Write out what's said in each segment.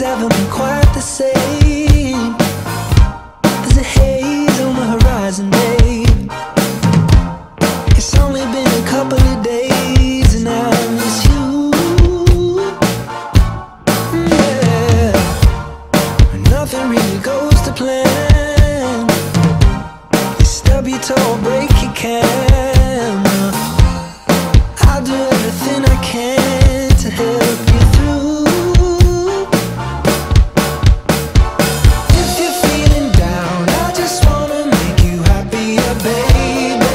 haven't been quite the same. There's a haze on the horizon, babe. It's only been a couple of days and I miss you. Yeah, nothing really goes to plan. You stub your toe, break your can. I'll do everything I can to help you through. If you're feeling down, I just wanna make you happier, baby.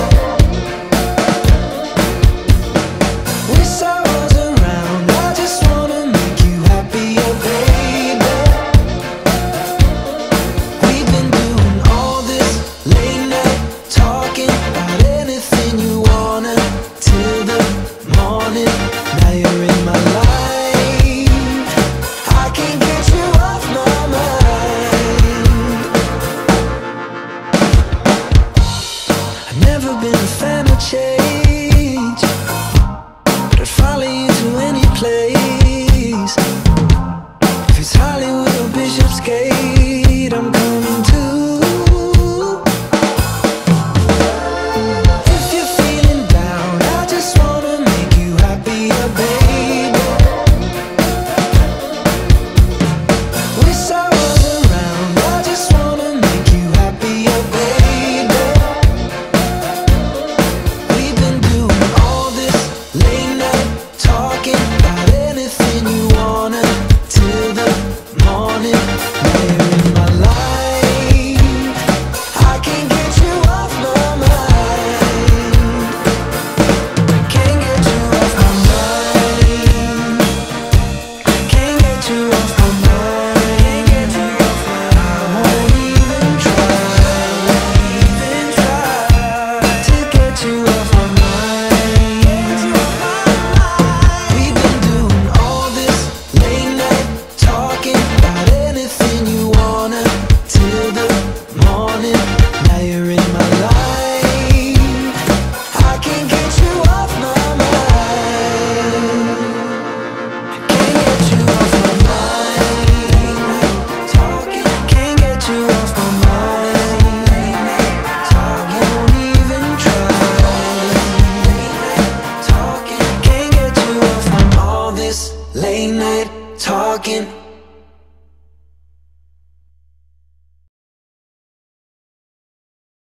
Wish I was around, I just wanna make you happier, baby. We've been doing all this late night talking about anything you wanna till the morning. Now you're in my life, I can't get you off my mind. I've never been a fan of change.